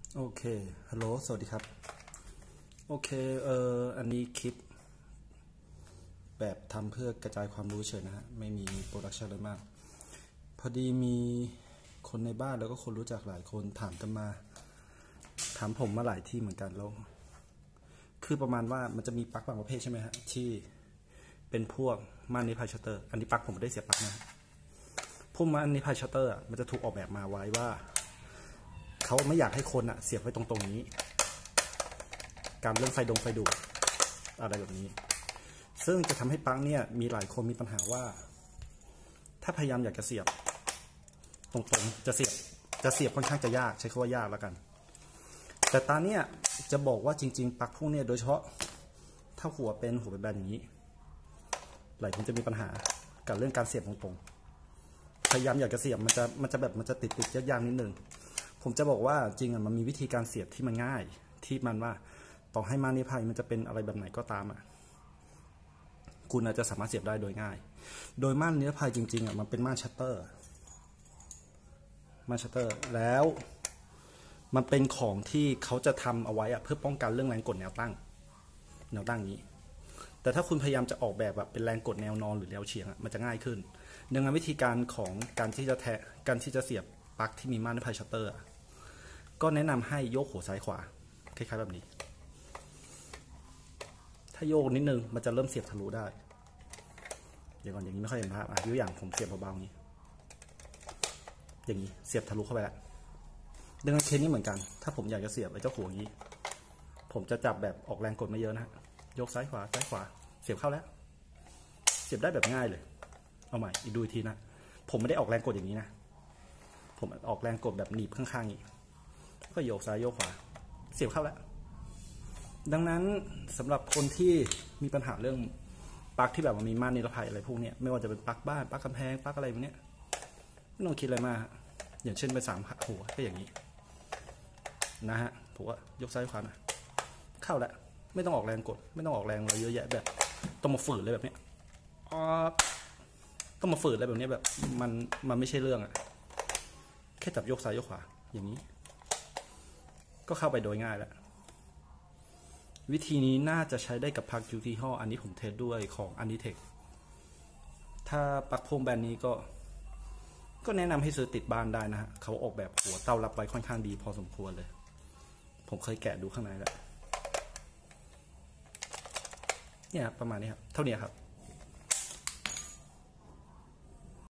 โอเคฮัลโหลสวัสดีครับโอเคอันนี้คลิปแบบทำเพื่อกระจายความรู้เฉยนะฮะไม่มีโปรดักชันเลยมากพอดีมีคนในบ้านแล้วก็คนรู้จักหลายคนถามกันมาถามผมมาหลายที่เหมือนกันแล้วคือประมาณว่ามันจะมีปลั๊กบางประเภทใช่ไหมฮะที่เป็นพวกม่านนิพายชัตเตอร์อันนี้ปลั๊กผมไม่ได้เสียบปลั๊กนะพวกม่านนิพายชัตเตอร์มันจะถูกออกแบบมาไว้ว่าเขาไม่อยากให้คนเสียบไว้ตรงนี้การเรื่องไฟดูดอะไรแบบนี้ซึ่งจะทำให้ปลั๊กเนี่ยมีหลายคนมีปัญหาว่าถ้าพยายามอยากจะเสียบตรงๆจะเสียบค่อนข้างจะยากใช้คำว่ายากแล้วกันแต่ตาเนี่ยจะบอกว่าจริงๆปลั๊กพวกนี้โดยเฉพาะถ้าหัวเป็นแบนอย่างนี้หลายคนจะมีปัญหากับเรื่องการเสียบตรงๆพยายามอยากจะเสียบมันจะติดยากนิดนึงผมจะบอกว่าจริงมันมีวิธีการเสียบที่มันง่ายที่มันว่าต่อให้ม่านนิพายมันจะเป็นอะไรแบบไหนก็ตามคุณอาจจะสามารถเสียบได้โดยง่ายโดยม่านนิรภัยจริงๆมันเป็นม่านชัตเตอร์แล้วมันเป็นของที่เขาจะทำเอาไว้เพื่อป้องกันเรื่องแรงกดแนวตั้งนี้แต่ถ้าคุณพยายามจะออกแบบเป็นแรงกดแนวนอนหรือแนวเฉียงมันจะง่ายขึ้นดังนั้นวิธีการของการที่จะเสียบปลั๊กที่มีม่านนิรภัยชัตเตอร์ก็แนะนำให้โยกหัวซ้ายขวาคล้ายๆแบบนี้ถ้าโยกนิดนึงมันจะเริ่มเสียบทะลุได้เดี๋ยวก่อนอย่างนี้ไม่ค่อยเห็นภาพยกอย่างผมเสียบเบาๆนี้อย่างนี้เสียบทะลุเข้าไปแล้วดังนั้นเคสนี้เหมือนกันถ้าผมอยากจะเสียบไอ้เจ้าหัวนี้ผมจะจับแบบออกแรงกดไม่เยอะนะยกซ้ายขวาเสียบเข้าแล้วเสียบได้แบบง่ายเลยเอาใหม่อีกดูอีกทีนะผมไม่ได้ออกแรงกดอย่างนี้นะผมออกแรงกดแบบหนีบข้างๆนี้ก็โยกซ้ายโยกขวาเสียบเข้าแล้วดังนั้นสำหรับคนที่มีปัญหาเรื่องปลั๊กที่แบบมันมีม่านนิรภัยอะไรพวกนี้ไม่ว่าจะเป็นปลั๊กบ้านปลั๊กกำแพงปลั๊กอะไรพวกนี้ไม่ต้องคิดอะไรมากอย่างเช่นไป3 หัวก็อย่างนี้นะฮะผมว่ายกซ้ายขวานะเข้าแล้วไม่ต้องออกแรงกดไม่ต้องออกแรงอะไรเยอะแยะแบบต้องมาฝืนเลยแบบนี้ต้องมาฝืนอะไรแบบนี้แบบมันไม่ใช่เรื่องแค่จับยกซ้ายยกขวาอย่างนี้ก็เข้าไปโดยง่ายแล้ววิธีนี้น่าจะใช้ได้กับปลั๊กยี่ห้ออันนี้ผมเทสด้วยของ Anitech ถ้าปลั๊กพวงแบรนด์นี้ก็แนะนำให้ซื้อติดบ้านได้นะฮะเขาออกแบบหัวเต้ารับไว้ค่อนข้างดีพอสมควรเลยผมเคยแกะดูข้างในแล้วเนี่ยประมาณนี้ครับเท่านี้ครับ